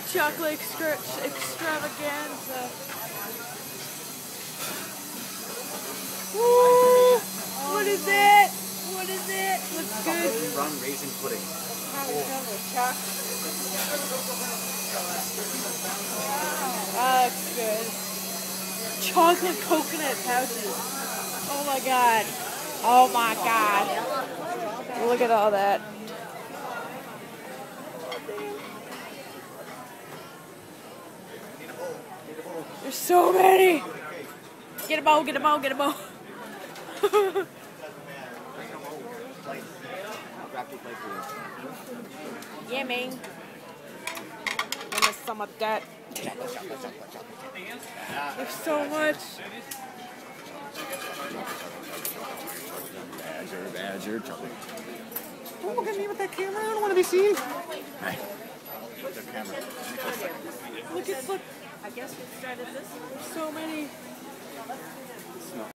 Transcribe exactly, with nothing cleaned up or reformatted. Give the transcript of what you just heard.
chocolate extra extravaganza. Woo! What is it? What is it? Looks good. Rum raisin pudding. That looks good. Chocolate coconut pouches. Oh my god. Oh my god. Look at all that. There's so many. Get a bowl, get a bowl, get a bowl. Yeah, man. Give me some of that. There's so much. Badger, badger, chocolate. Don't look at me with that camera. I don't want to be seen. Hey. The camera. Look at, look. I guess we started this. There's so many.